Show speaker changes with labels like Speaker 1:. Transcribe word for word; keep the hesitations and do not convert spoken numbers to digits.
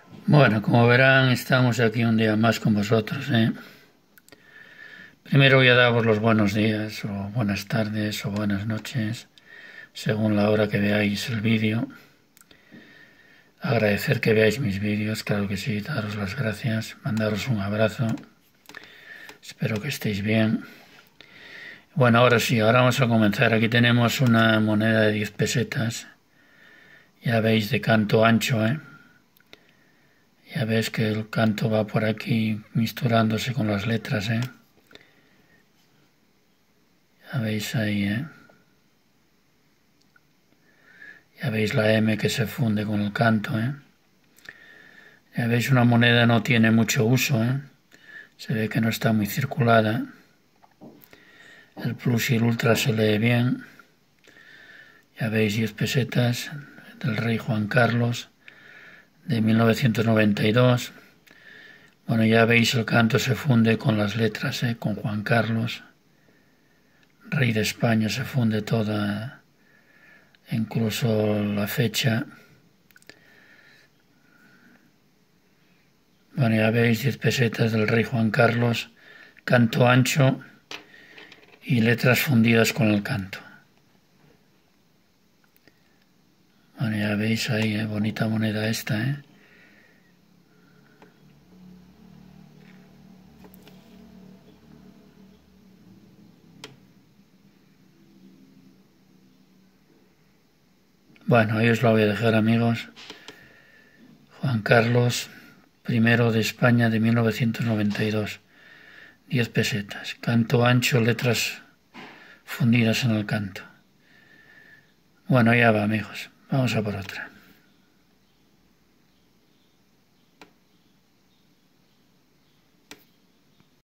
Speaker 1: Bueno, como verán, estamos aquí un día más con vosotros, ¿eh? Primero voy a daros los buenos días, o buenas tardes, o buenas noches, según la hora que veáis el vídeo. Agradecer que veáis mis vídeos, claro que sí, daros las gracias, mandaros un abrazo. Espero que estéis bien. Bueno, ahora sí, ahora vamos a comenzar. Aquí tenemos una moneda de diez pesetas. Ya veis, de canto ancho, ¿eh? Ya veis que el canto va por aquí misturándose con las letras, ¿eh? Ya veis ahí, ¿eh? Ya veis la M que se funde con el canto, ¿eh? Ya veis, una moneda no tiene mucho uso, ¿eh? Se ve que no está muy circulada. El plus y el ultra se lee bien. Ya veis, diez pesetas del rey Juan Carlos de mil novecientos noventa y dos. Bueno, ya veis, el canto se funde con las letras, ¿eh? Con Juan Carlos, rey de España, se funde toda, incluso la fecha. Bueno, ya veis, diez pesetas del rey Juan Carlos, canto ancho y letras fundidas con el canto. Bueno, ya veis ahí, ¿eh? Bonita moneda esta, ¿eh? Bueno, ahí os la voy a dejar, amigos. Juan Carlos primero de España de mil novecientos noventa y dos. diez pesetas. Canto ancho, letras fundidas en el canto. Bueno, ya va, amigos. Vamos a por otra.